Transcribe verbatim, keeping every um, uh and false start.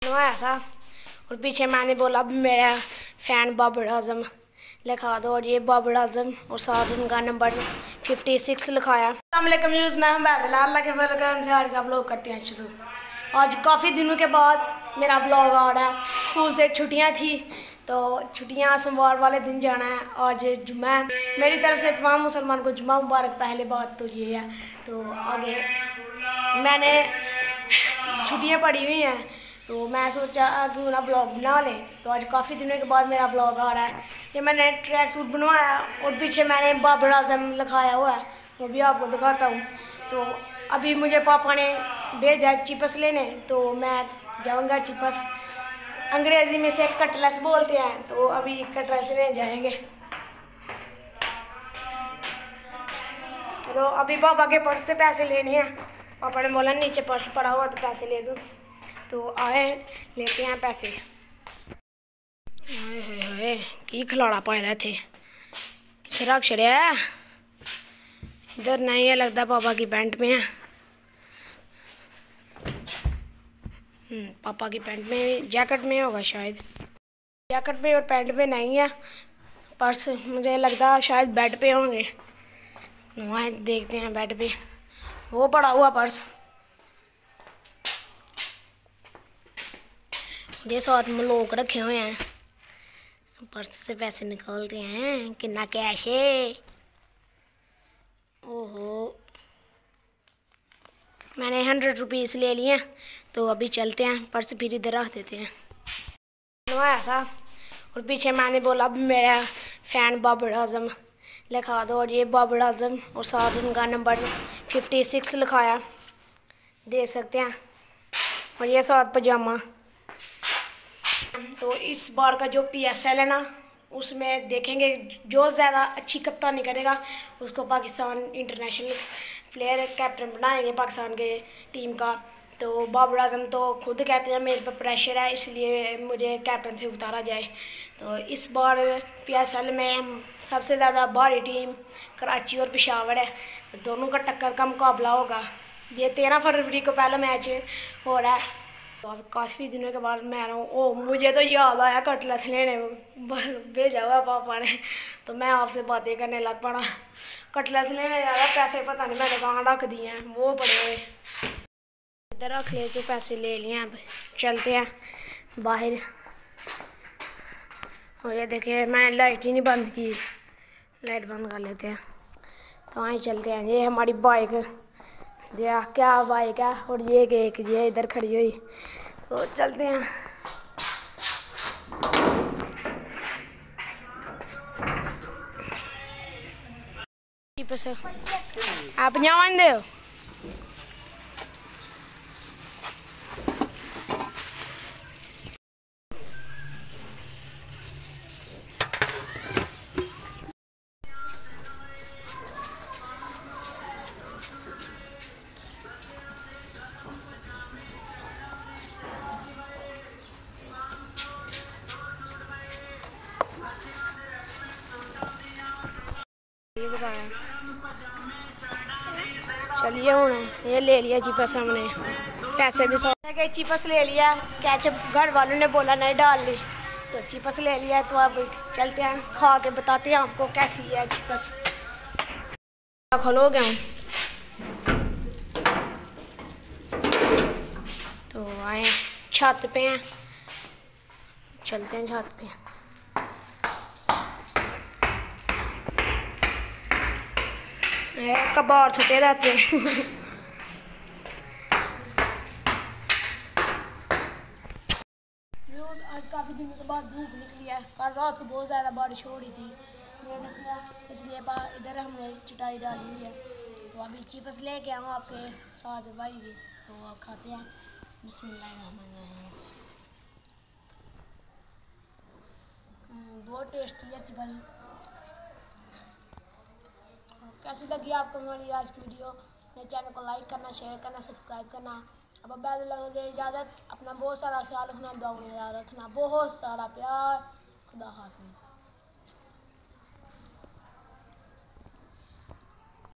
बनवाया था और पीछे मैंने बोला मेरा फ़ैन बाबर आजम लिखा दो और ये बाबर आजम और साथ उनका नंबर फिफ्टी सिक्स लिखाया। अस्सलाम वालेकुम यूज़ मैं हम अल्लाह के फजल करम से आज का व्लॉग करते हैं शुरू। आज काफ़ी दिनों के बाद मेरा व्लॉग आ रहा है। स्कूल से छुट्टियां थी तो छुट्टियां सोमवार वाले दिन जाना है। आज जुम्मा है। मेरी तरफ से तमाम मुसलमान को जुम्मा मुबारक। पहले बात तो ये है। तो आगे मैंने छुट्टियां पड़ी हुई हैं तो मैं सोचा क्यों ना व्लॉग बना लें। तो आज काफ़ी दिनों के बाद मेरा व्लॉग आ रहा है। ये मैंने ट्रैक सूट बनवाया और पीछे मैंने बाबर आजम लिखाया हुआ है, वो भी आपको दिखाता हूँ। तो अभी मुझे पापा ने भेजा चिप्स लेने तो मैं जाऊँगा चिप्स, अंग्रेज़ी में से कटलेस बोलते हैं, तो अभी कटलेस लेने जाएंगे। तो अभी पापा के पर्स से पैसे लेने हैं। पापा ने बोला नीचे पर्स पड़ा हुआ तो पैसे ले दो, तो आए लेते हैं पैसे। हाय हाय हाय की खिलाड़ा पाए थे रख छड़िया इधर नहीं है, लगता पापा की पैंट में है। पापा की पैंट में जैकेट में होगा शायद, जैकेट में और पैंट में नहीं है। पर्स मुझे लगता है शायद बेड पे होंगे, वहाँ देखते हैं बेड पे वो पड़ा हुआ पर्स। ये साथ में लोग रखे हुए हैं, पर्स से पैसे निकालते हैं। कितना कैश है? ओहो मैंने हंड्रेड रुपीज़ ले लिए तो अभी चलते हैं। पर्स फिर इधर रख देते हैं। बनवाया था और पीछे मैंने बोला मेरा फ़ैन बाबर आजम लिखा दो और ये बाबर आजम और साथ उनका नंबर फिफ्टी सिक्स लिखाया, देख सकते हैं। और ये साथ पजामा। तो इस बार का जो पी एस एल है ना, उसमें देखेंगे जो ज़्यादा अच्छी कप्तानी करेगा उसको पाकिस्तान इंटरनेशनल प्लेयर कैप्टन बनाएंगे पाकिस्तान के टीम का। तो बाबर आजम तो खुद कहते हैं मेरे पर प्रेशर है इसलिए मुझे कैप्टन से उतारा जाए। तो इस बार पी एस एल में सबसे ज़्यादा भारी टीम कराची और पेशावर है, दोनों का टक्कर का मुकाबला होगा। ये तेरह फरवरी को पहला मैच हो रहा है। तो अब काफ़ी दिनों के बाद मैं रहा हूँ। ओ मुझे तो याद आया कटलेस लेने भेजा हुआ पापा ने, तो मैं आपसे बातें करने लग पड़ा। कटलेस लेने जा रहा, पैसे पता नहीं मैंने कहाँ रख दिए हैं, वो पड़े हुए इधर रख ले। तो पैसे ले लिए, अब चलते हैं बाहर। और ये देखिए मैंने लाइट ही नहीं बंद की, लाइट बंद कर लेते हैं। तो वहीं चलते हैं। ये हमारी बाइक, ये क्या बाइक है और ये एक ये इधर खड़ी हुई। तो चलते हैं। आप जान दे चलिए हूँ ये ले लिया चिप्स हमने, पैसे भी सौ के चिप्स ले लिया। कैचअप घर वालों ने बोला नहीं डाल ली तो चिप्स ले लिया। तो अब चलते हैं, खा के बताते हैं आपको कैसी है चिप्स। खलो गया हूँ तो आए छत पे हैं, चलते हैं छत पे। कबाड़ छुटे रहते हैं। आज काफ़ी दिनों के बाद धूप निकली है। कल रात को बहुत ज़्यादा बारिश हो रही थी, इसलिए इधर हमने चटाई डाली हुई है। तो अभी चिप्स लेके आऊँ आपके साथ भाई भी, तो आप खाते हैं। बिस्मिल्लाहिर्रहमानिर्रहीम। बहुत टेस्टी है चिप्स। कैसी लगी आपको मेरी आज की वीडियो? मेरे चैनल को लाइक करना, शेयर करना, सब्सक्राइब करना। अब बैद लगे इजाज़त। अपना बहुत सारा ख्याल रखना, दुआ में याद रखना। बहुत सारा प्यार। खुदा हाफ़िज़।